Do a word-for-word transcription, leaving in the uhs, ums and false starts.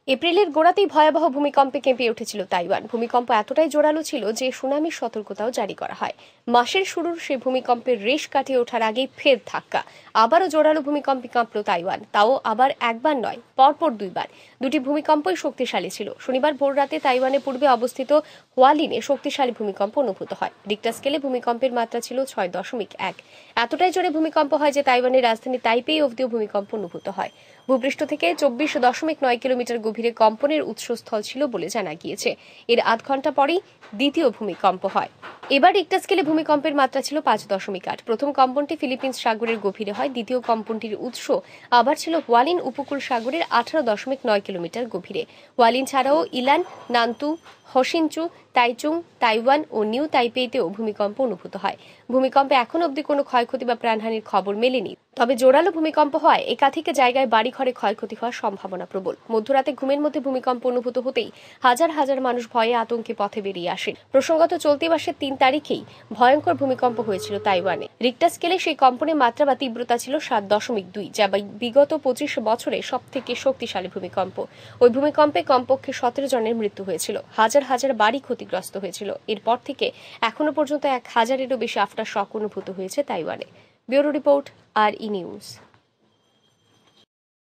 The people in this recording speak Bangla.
এপ্রিলের গোড়াতেই ভয়াবহ ভূমিকম্পে কেঁপে উঠেছিল তাইওয়ান। ভূমিকম্প এতটাই জোরালো ছিল যে সুনামির সতর্কতাও জারি করা হয়। মাসের শুরুর সে ভূমিকম্পের রেশ কাটিয়ে ওঠার আগেই ফের ধাক্কা। আবারও জোরালো ভূমিকম্পে কাঁপল তাইওয়ান, তাও আবার একবার নয়, পরপর দুইবার। দুটি ভূমিকম্পই শক্তিশালী ছিল। শনিবার ভোর রাতে তাইওয়ানের পূর্বে অবস্থিত হোয়ালিনে শক্তিশালী ভূমিকম্প অনুভূত হয়। রিক্টার স্কেলে ভূমিকম্পের মাত্রা ছিল ছয় দশমিক এক। এতটাই জোরে ভূমিকম্প হয় যে তাইওয়ানের রাজধানী তাইপেই অবধিও ভূমিকম্প অনুভূত হয়। ভূপৃষ্ঠ থেকে চব্বিশ দশমিক নয় কিলোমিটার গভীরে কম্পনের উৎসস্থল ছিল বলে জানা গিয়েছে। এর আধ ঘন্টা পরেই দ্বিতীয় ভূমিকম্প হয়। এবার রিক্টার স্কেলে ভূমিকম্পের মাত্রা ছিল পাঁচ দশমিক আট। প্রথম কম্পনটি ফিলিপিন্স সাগরের গভীরে হয়। দ্বিতীয় কম্পনটির উৎস আবার ছিল হোয়ালিন উপকূল সাগরের আঠারো দশমিক নয় কিলোমিটার গভীরে। হোয়ালিন ছাড়াও Yilan, Nantou, Hsinchu, Taichung, Taiwan ও নিউ তাইপেইতেও ভূমিকম্প অনুভূত হয়। ভূমিকম্পে এখন অবধি কোনো ক্ষয়ক্ষতি বা প্রাণহানির খবর মেলেনি। তবে জোরালো ভূমিকম্প হয় একাধিক জায়গায় বাড়িঘরে ক্ষয়ক্ষতি হওয়ার সম্ভাবনা প্রবল। মধ্যরাতে ঘুমের মধ্যে ভূমিকম্প অনুভূত হতেই হাজার হাজার মানুষ ভয়ে আতঙ্কে পথে বেরিয়ে আসেন। প্রসঙ্গত চলতি মাসের তিন তারিখেই ভয়ঙ্কর ভূমিকম্প হয়েছিল তাইওয়ানে। রিক্টার স্কেলে সেই কম্পনের মাত্রা বা তীব্রতা ছিল সাত দশমিক দুই, যা বিগত পঁচিশ বছরে সব থেকে শক্তিশালী ভূমিকম্প। ওই ভূমিকম্পে কমপক্ষে সতেরো জনের মৃত্যু হয়েছিল। হাজার হাজার বাড়ি ক্ষতিগ্রস্ত হয়েছিল। এরপর থেকে এখনো পর্যন্ত এক হাজারেরও বেশি আফটার শক অনুভূত হয়েছে তাইওয়ানে। ব্যুরো রিপোর্ট, আর ই নিউজ।